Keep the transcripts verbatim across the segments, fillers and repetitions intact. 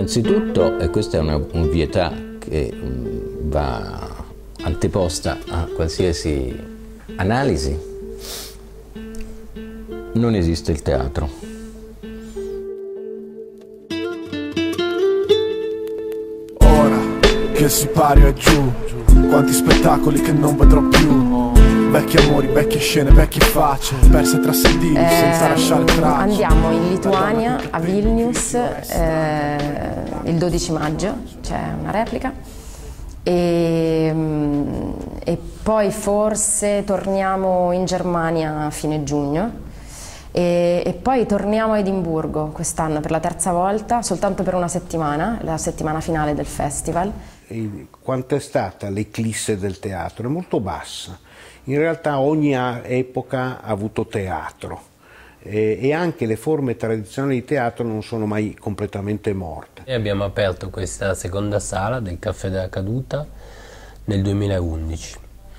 Innanzitutto, e questa è una ovvietà che va anteposta a qualsiasi analisi, non esiste il teatro. Ora che si pari è giù, quanti spettacoli che non vedrò più. Vecchi amori, vecchie scene, vecchie facce, perse tra sedili eh, senza lasciare tracce. Andiamo in Lituania, a Vilnius, eh, il dodici maggio, c'è una replica. E, e poi forse torniamo in Germania a fine giugno e, e poi torniamo a Edimburgo quest'anno per la terza volta, soltanto per una settimana, la settimana finale del festival. E quanto è stata l'eclisse del teatro? È molto bassa. In realtà ogni epoca ha avuto teatro e, e anche le forme tradizionali di teatro non sono mai completamente morte. E abbiamo aperto questa seconda sala del Caffè della Caduta nel duemilaundici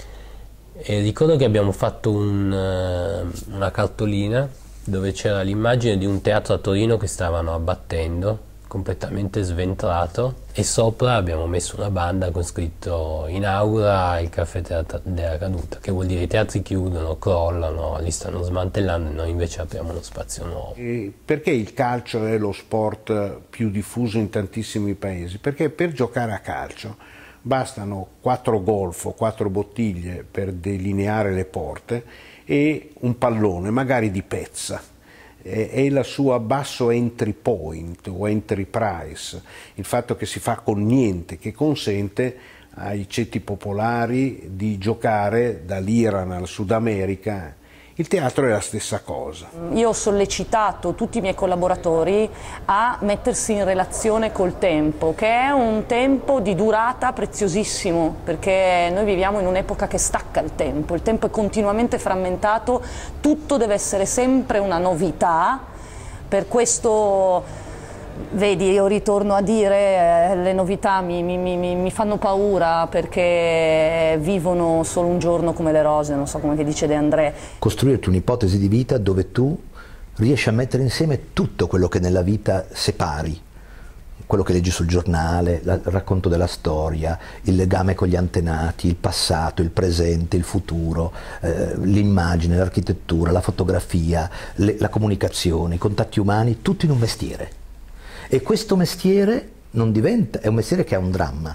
e ricordo che abbiamo fatto un, una cartolina dove c'era l'immagine di un teatro a Torino che stavano abbattendo, completamente sventrato, e sopra abbiamo messo una banda con scritto inaugura il Caffè della Caduta, che vuol dire i teatri chiudono, crollano, li stanno smantellando e noi invece apriamo uno spazio nuovo. E perché il calcio è lo sport più diffuso in tantissimi paesi? Perché per giocare a calcio bastano quattro golf o quattro bottiglie per delineare le porte e un pallone, magari di pezza. È il suo basso entry point o entry price, il fatto che si fa con niente, che consente ai ceti popolari di giocare dall'Iran al Sud America. Il teatro è la stessa cosa. Io ho sollecitato tutti i miei collaboratori a mettersi in relazione col tempo, che è un tempo di durata preziosissimo, perché noi viviamo in un'epoca che stacca il tempo, il tempo è continuamente frammentato, tutto deve essere sempre una novità, per questo... Vedi, io ritorno a dire, eh, le novità mi, mi, mi, mi fanno paura perché vivono solo un giorno come le rose, non so come che dice De André. Costruirti un'ipotesi di vita dove tu riesci a mettere insieme tutto quello che nella vita separi, quello che leggi sul giornale, la, il racconto della storia, il legame con gli antenati, il passato, il presente, il futuro, eh, l'immagine, l'architettura, la fotografia, le, la comunicazione, i contatti umani, tutto in un mestiere. E questo mestiere non diventa, è un mestiere che ha un dramma,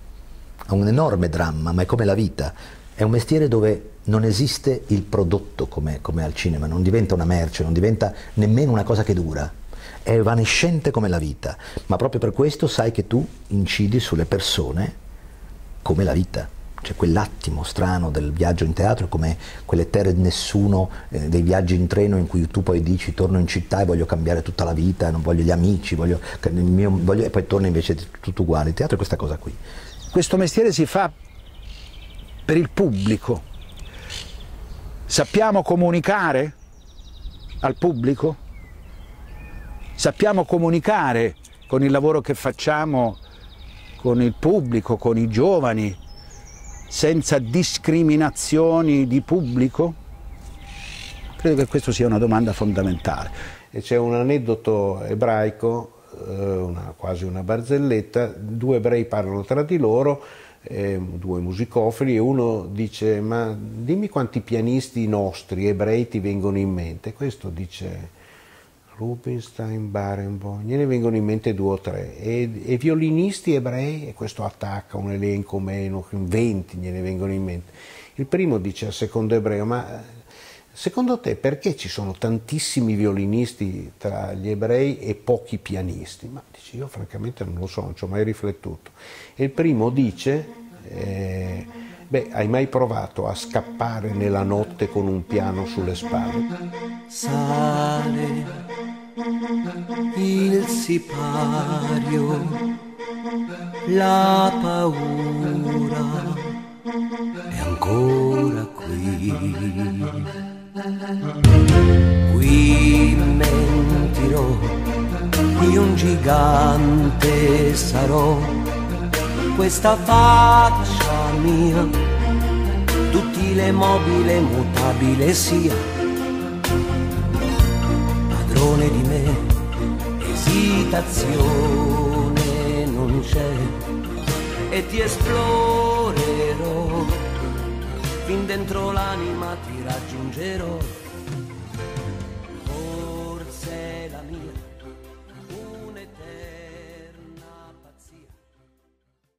ha un enorme dramma, ma è come la vita, è un mestiere dove non esiste il prodotto come, come al cinema, non diventa una merce, non diventa nemmeno una cosa che dura, è evanescente come la vita, ma proprio per questo sai che tu incidi sulle persone come la vita. C'è quell'attimo strano del viaggio in teatro, come quelle terre di nessuno, eh, dei viaggi in treno in cui tu poi dici torno in città e voglio cambiare tutta la vita, non voglio gli amici, voglio, il mio, voglio, e poi torni invece tutto uguale. Il teatro è questa cosa qui. Questo mestiere si fa per il pubblico. Sappiamo comunicare al pubblico? Sappiamo comunicare con il lavoro che facciamo con il pubblico, con i giovani, senza discriminazioni di pubblico? Credo che questa sia una domanda fondamentale. E c'è un aneddoto ebraico, una, quasi una barzelletta, due ebrei parlano tra di loro, eh, due musicofili, e uno dice: ma dimmi quanti pianisti nostri ebrei ti vengono in mente. Questo dice: Rubinstein, Barenboim, gliene vengono in mente due o tre, e, e violinisti ebrei, e questo attacca un elenco meno, venti gliene vengono in mente. Il primo dice al secondo ebreo: ma secondo te perché ci sono tantissimi violinisti tra gli ebrei e pochi pianisti? Ma dice: io francamente non lo so, non ci ho mai riflettuto. E il primo dice: eh, beh, hai mai provato a scappare nella notte con un piano sulle spalle? Sale il sipario, la paura è ancora qui. Qui mentirò, io un gigante sarò, questa faccia mia, duttile, mobile, mutabile sia, padrone di me, esitazione non c'è, e ti esplorerò, fin dentro l'anima ti raggiungerò.